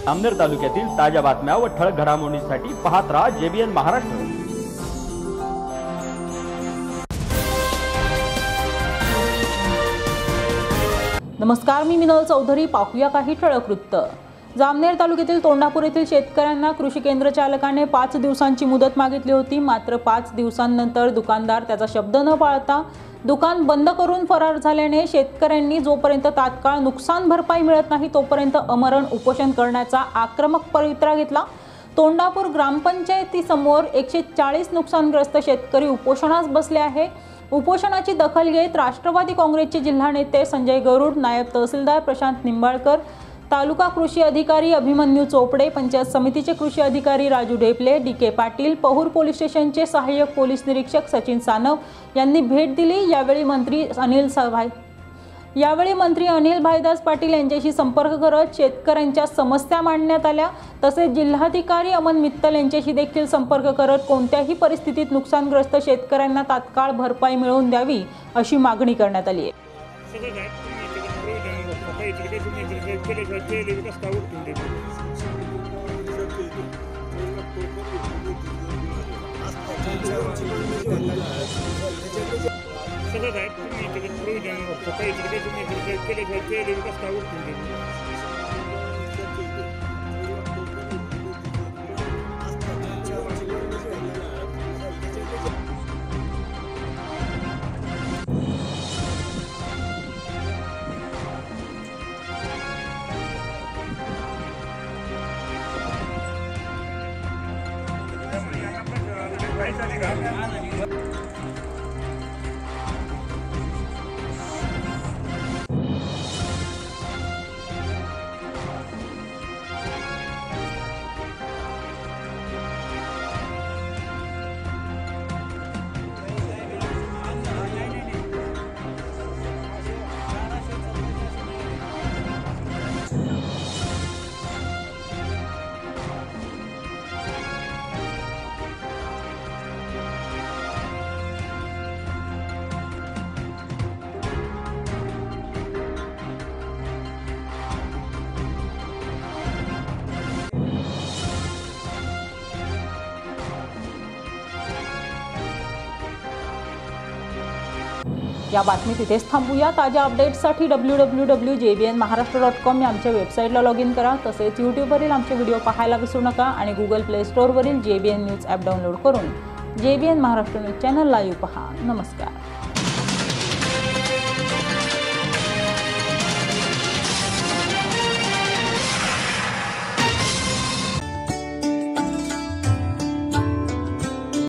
जामनेर तालुक्यातील ताज्या बातम्या व ठळक घडामोडींसाठी पाहत राहा JBN महाराष्ट्र। नमस्कार, मी मिनल चौधरी। पाहूया काही ठळक वृत्त। जामनेर तालुक्यातील तोंडापूर येथील शेतकऱ्यांना कृषी केंद्र चालकाने 5 दिवसांची मुदत मागितली होती। मात्र 5 दिवसांनंतर दुकानदार त्याचा शब्द न पाळता दुकान बंद करून फरार झाल्याने शेतकऱ्यांनी जोपर्यंत तात्काळ नुकसान भरपाई मिळत नाही तोपर्यंत अमरण उपोषण करण्याचा आक्रमक पवित्रा घेतला। तोंडापूर ग्रामपंचायतीसमोर 140 नुकसानग्रस्त शेतकरी उपोषणास बसले आहे। उपोषणाची दखल घेत राष्ट्रवादी काँग्रेसचे जिल्हा नेते संजय गरुड, नायब तहसीलदार प्रशांत निंबाळकर, तालुका कृषी अधिकारी अभिमन्यू चोपडे, पंचायत समितीचे कृषी अधिकारी राजू ढेपले, DK पाटील, पहूर पोलीस स्टेशनचे सहाय्यक पोलीस निरीक्षक सचिन सानव यांनी भेट दिली। यावेळी मंत्री अनिल भाईदास पाटील यांच्याशी संपर्क करत शेतकऱ्यांच्या समस्या मांडण्यात आल्या। तसेच जिल्हाधिकारी अमन मित्तल यांच्याशी देखील संपर्क करत कोणत्याही परिस्थितीत नुकसानग्रस्त शेतकऱ्यांना तात्काळ भरपाई मिळवून द्यावी अशी मागणी करण्यात आली आहे। या बातमी तिथेच थांबूया। ताज्या अपडेट्ससाठी www.jbnmaharashtra.com या आमच्या वेबसाईटला लॉग इन करा। तसेच यूट्यूबवरील आमचे व्हिडिओ पाहायला विसरू नका आणि Google Play Storeवरील JBN न्यूज ॲप डाउनलोड करून JBN Maharashtra news channel live पहा। नमस्कार।